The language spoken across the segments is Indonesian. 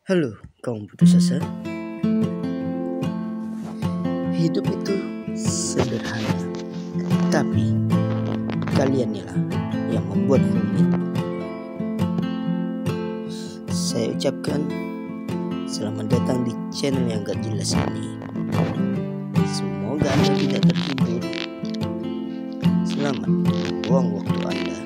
Halo, kaum putus asa. Hidup itu sederhana, tapi kalian lah yang membuat rumit. Saya ucapkan selamat datang di channel yang gak jelas ini. Semoga Anda tidak tertidur. Selamat buang waktu Anda.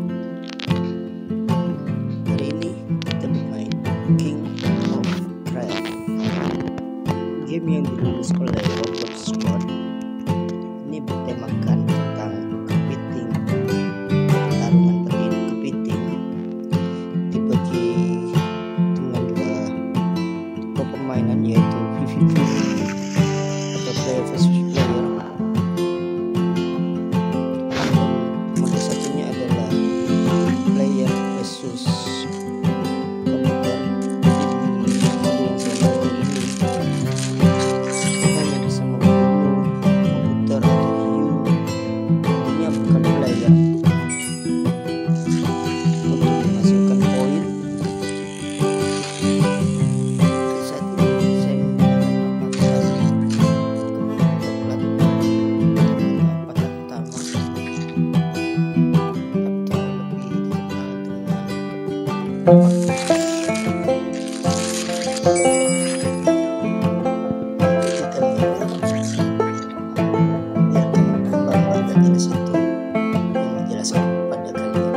Hari ini kita bermain King of Craft, game yang dirilis oleh Robot Squad. Ini bertemakan tentang kepiting, pertarungan berdiri kepiting, dibagi dengan dua tipe permainan, yaitu PvP atau player versus player. Mode satunya adalah player versus komputer. Mode yang saya pilih ini hanya bisa membunuh komputer atau hiu. Ini bukan player. Untuk menghasilkan poin, saat ini saya menggunakan avatar pertama atau lebih dikenal dengan kita lihat gambar dan jelas itu yang menjelaskan kepada kalian.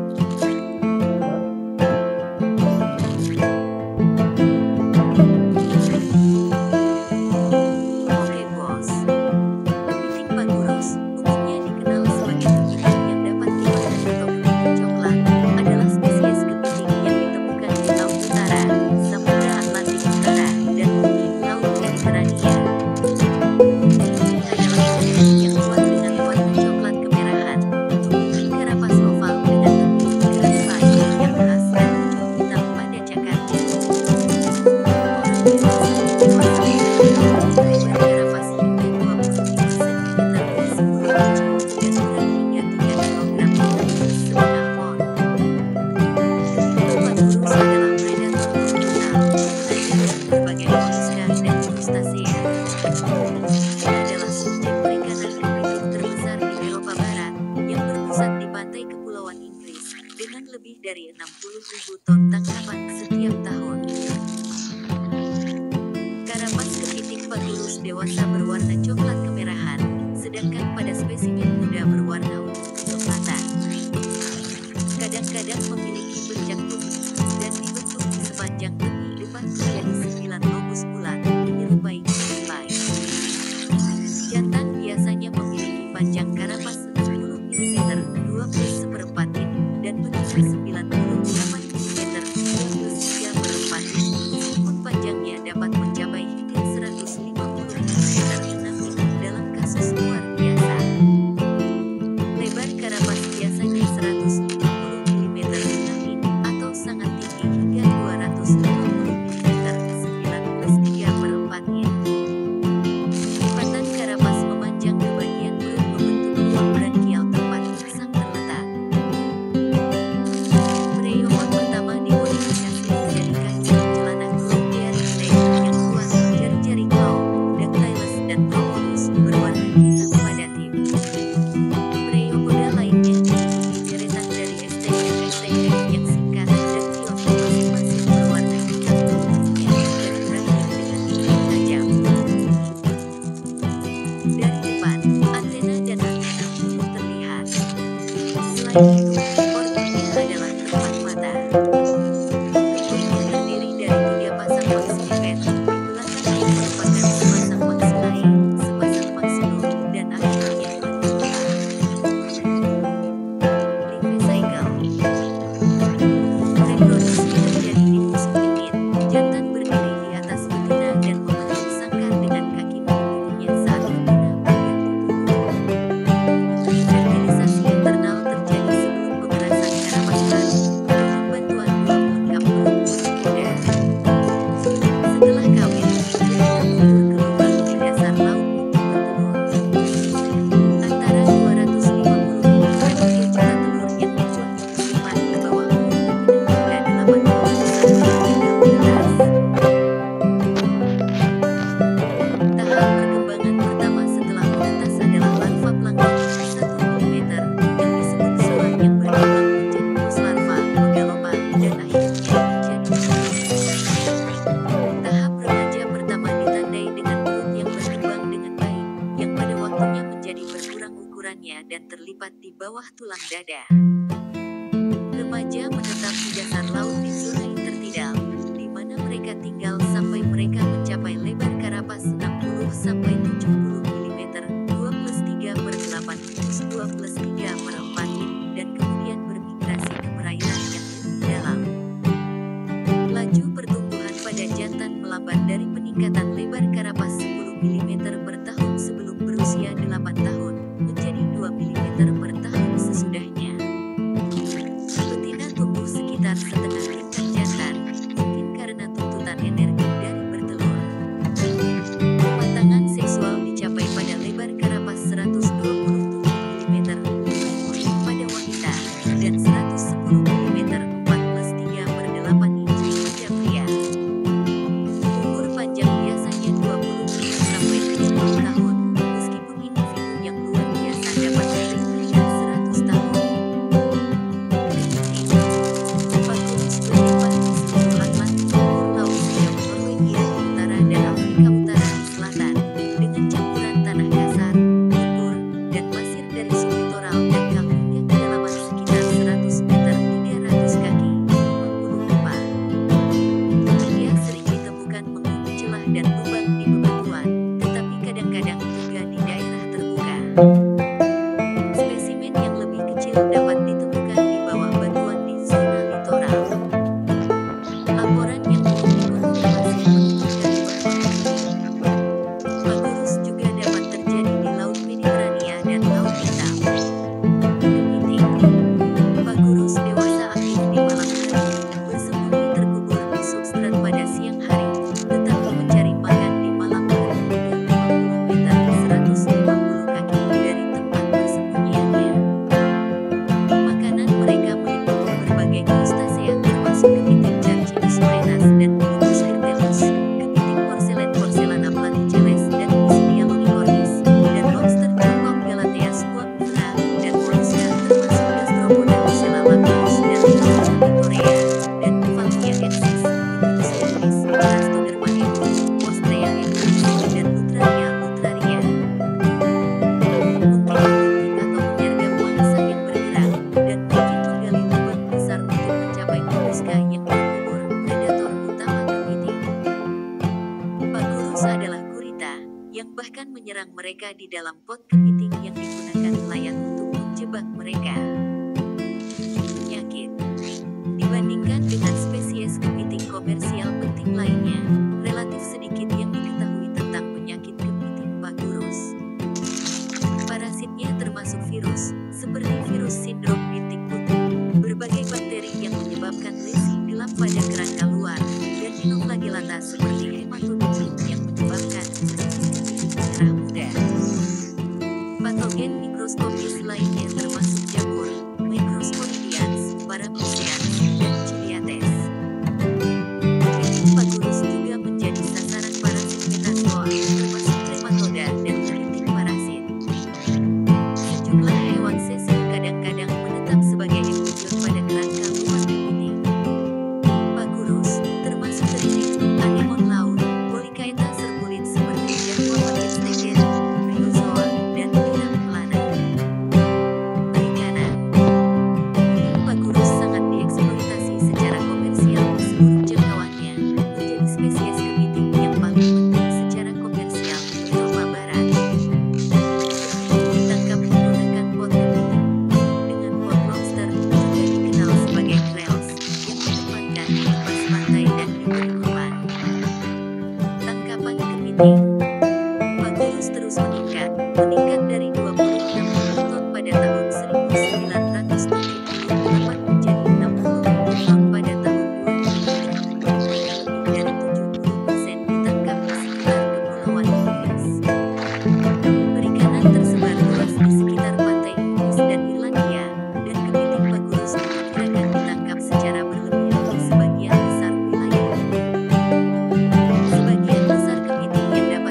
Oke bos, kepiting pangurus, umumnya dikenal sebagai kepiting yang dapat dimakan atau kepiting coklat, adalah spesies kepiting yang ditemukan di Laut Utara, Samudra Atlantik Utara, dan bumi Laut Mediterania. Ini adalah kepiting yang kuat dengan warna coklat kemerahan, memiliki karapas oval dengan tepi keras yang khas dan ujung hitam pada cakarnya. Dengan lebih dari 60.000 ton tangkapan setiap tahun. Karapas kepiting pangurus dewasa berwarna coklat kemerahan, sedangkan pada spesimen muda berwarna ungu kecoklatan. Kadang-kadang memiliki bercak putih dan dibentuk di sepanjang tepi depan menjadi 9 lobus bulat menyerupai tupai. Jantan biasanya memiliki panjang karapas 60 mm 12/4 in dan betisnya 98 mm 23/4 in, meskipun panjangnya dapat mencapai hingga 150 mm 6 in dalam kasus luar biasa. Lebar karapas biasanya 150 mm 6 in atau sangat tinggi hingga 250 mm 19/3/4 in. Lipatan karapas memanjang ke bagian perut membentuk ruang brankial tempat sang terletak. Preomon pertama dimodifikasi dijadikan celana glow dari leher yang kuat, jari-jari claw, dactylus dan promolus berwarna hitam pada tim. Preopoda lainnya memiliki deretan dari STM yang singkat dan pilot masing-masing berwarna hitam tubuhnya dan branki dengan gigi tajam. Dari depan, antena dan antena belum terlihat. Selain itu, organnya adalah keempat mata. Tubuhnya terdiri dari 3 pasang maksilepet, di belakangnya merupakan sepasang maksilae, sepasang maksilum, dan akhirnya mandibula. Life cycle. Reproduksi terjadi di musim dingin. Jantan berdiri di atas betina dan membentuk sangkar dengan kaki melindunginya saat betina bergantung bulu. Fertilisasi internal terjadi sebelum tulang dada. Remaja menetap di dasar laut di zona intertidal, di mana mereka tinggal sampai mereka mencapai lebar karapas 60 sampai 70 mm, 2+3/8+2+3/4 in, dan kemudian bermigrasi ke perairan yang lebih dalam. Laju pertumbuhan pada jantan melambat dari peningkatan lebar karapas 10 mm per tahun sebelum berusia 8 tahun, menjadi 2 mm per tahun sesudahnya. Betina tumbuh sekitar setengah tingkat jantan, mungkin karena tuntutan energi dari bertelur. Kematangan seksual dicapai pada lebar karapas 127 mm pada wanita, dan 110 mm 4+3/8 inci pada pria. Umur panjang biasanya 25 sampai 70 tahun, meskipun individu yang luar biasa dapat lebih dari 100 tahun. Bagurus berkembang di seluruh Atlantik Timur, Laut sejauh Norwegia di utara dan Afrika Utara di selatan, dengan campuran tanah kasar, lumpur, dan pasir dari sublitoral dangkal hingga kedalaman sekitar 100 meter 300 kaki 50 pipa. Ia sering ditemukan menghuni celah dan lubang di bebatuan, tetapi kadang-kadang juga di daerah terbuka. Spesimen yang lebih kecil dapat ditemukan di bawah batuan di zona litoral. Laporan yang belum dikonfirmasi menunjukkan bahwa bagurus juga dapat terjadi di Laut Mediterania dan Laut Hitam. Kepiting. Bagurus dewasa aktif di malam hari, bersembunyi terkubur di substrat pada siang hari, tetapi mencari makan di malam hari hingga 50 meter 150 kaki dari tempat persembunyiannya. Makanan mereka meliputi berbagai krustasea termasuk kepiting Charcidus maenas dan Pulpus hertellus, kepiting porselen platyceles dan Mysidia lonicornis, dan lobster jongkok Galatea squamifera, dan moluska termasuk gastropoda Lucella lapidus dan Leucas Victoria, dan Falcia ensis, Mytilus equus, Elastoderma equus, Ostrea equus, dan Lutraria lutraria. Mungkin menggunting atau menyergap mangsa yang bergerak, dan mungkin menggali lubang besar untuk mencapai moluska yang terkubur, predator utama kepiting. Bagurus adalah gurita, yang bahkan menyerang mereka di dalam pot kepiting yang digunakan nelayan untuk menjebak mereka. Penyakit. Dibandingkan dengan spesies kepiting komersial penting lainnya, relatif sedikit yang diketahui tentang penyakit kepiting bagurus. Parasitnya termasuk virus, seperti virus sindrom bintik putih, berbagai bakteri yang menyebabkan lesi gelap pada kerangka luar, dan dinoflagellata seperti hematodidim yang menyebabkan kepiting merah muda. Patogen mikroskopis lainnya termasuk jamur, Microsporidians, Paramecians, dan Ciliates. Kepiting bagurus juga menjadi sasaran parasit metazoa, termasuk nematoda dan kepiting parasit. Sejumlah hewan sesil kadang-kadang menetap sebagai epizoo pada kerangka luar kepiting. Bagurus, termasuk teritik, anemon laut, Polychaeta serpulit seperti Jangkauan stegen, Bryozoa, dan tiram pelana. Perikanan. Bagurus sangat dieksploitasi secara komersial di seluruh jangkauannya, menjadi spesies kepiting yang paling penting secara komersial di Eropa Barat. Kepiting ditangkap menggunakan pot kepiting, dengan pot lobster, juga dikenal sebagai crels, yang ditempatkan di lepas pantai dan diberi umpan. Tangkapan kepiting. Bagurus terus meningkat dari 26.000 ton pada tahun 1978 menjadi 60.000 ton pada tahun 2000. Lebih dari 70% ditangkap di sekitar Kepulauan Inggris. Perikanan tersebar luas di sekitar pantai Inggris dan Irlandia, dan kepiting bagurus diperkirakan ditangkap secara berlebihan di sebagian besar wilayah. Sebagian besar kepiting yang dapat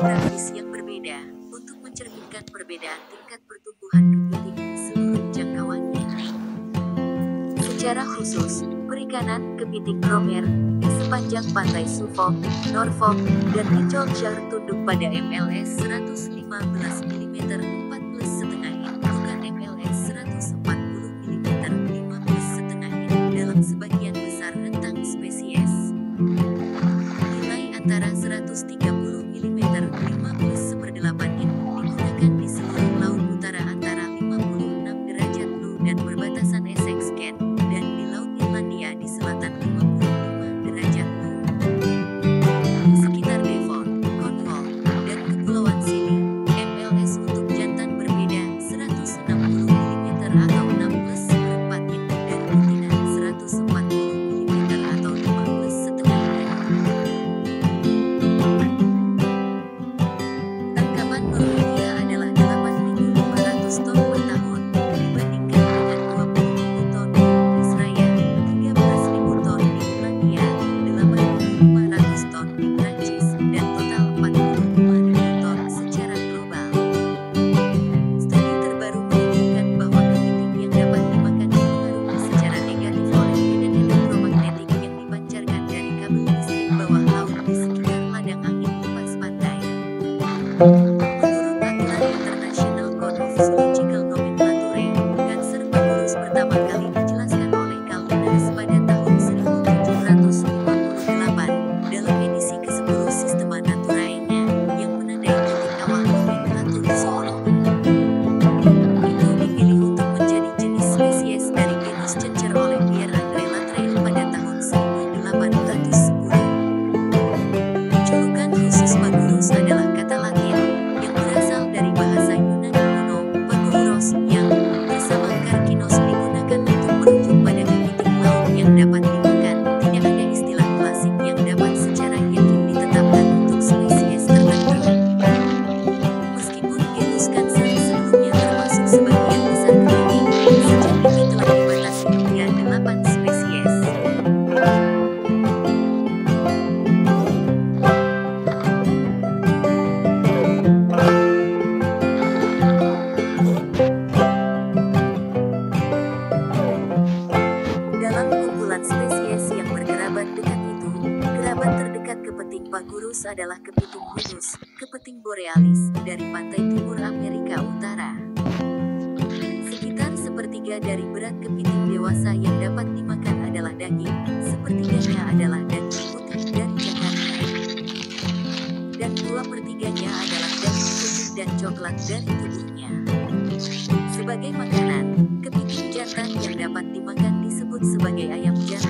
geografis yang berbeda untuk mencerminkan perbedaan tingkat pertumbuhan kepiting di seluruh jangkauannya. Secara khusus, perikanan kepiting Cromer di sepanjang pantai Suffolk, Norfolk, dan di Yorkshire tunduk pada MLS 115 mm 14,5 in, bukan MLS 140 mm 15,5 in dalam sebagian besar rentang spesies. Nilai antara 130 mm 15/8 in digunakan di seluruh laut utara antara 56 derajat Lu dan perbatasan Essex Kent, dan di Laut Irlandia di selatan 55 derajat Lu. Di sekitar Devon, Cornwall, dan Kepulauan Scilly, MLS untuk jantan berbeda 160 mm atau 16/4 in, dan betina 140 mm atau 15,5 in. Tangkapan Norwegia adalah 8.500 ton per tahun, dibandingkan dengan 20.000 ton di Inggris Raya, 13.000 ton di Irlandia, 8.500 ton di Prancis, dan total 45.000 ton secara global. Studi terbaru menunjukkan bahwa kepiting yang dapat dimakan dipengaruhi secara negatif oleh medan elektromagnetik yang dipancarkan dari kabel listrik bawah laut di sekitar ladang angin lepas pantai. Menurut aturan International Code of Zoological Nomenclature, kanser pangurus pertama kali dijelaskan oleh Carl Linnaeus pada tahun 1758 dalam edisi ke-10 Systema Naturae-nya, yang menandai titik awal nomenklatur zoologi. Itu dipilih untuk menjadi jenis spesies dari genus Cencer oleh Pierre Andre Latreille pada tahun 1810. Julukan khusus pangurus adalah kata Latin yang berasal dari bahasa Yunani kuno, pagouros, yang bersama karkinos digunakan untuk merujuk pada kepiting laut yang dapat dimakan. Tidak ada istilah klasik yang dapat secara yakin ditetapkan untuk spesies tertentu. Meskipun genus Cancer sebelumnya termasuk sebagian besar kepiting, sejak ini telah dibatasi hingga 8 spesies. Dalam kumpulan spesies yang berkerabat dekat itu, kerabat terdekat kepiting pagurus adalah kepiting Hunus, kepiting borealis, dari pantai timur Amerika Utara. Sekitar sepertiga dari berat kepiting dewasa yang dapat dimakan adalah daging, sepertiganya adalah daging putih dari Jakarta, dan 2/3-nya adalah daging putih dan coklat dari tubuhnya. Sebagai makanan, kepiting jantan yang dapat dimakan disebut sebagai ayam jantan.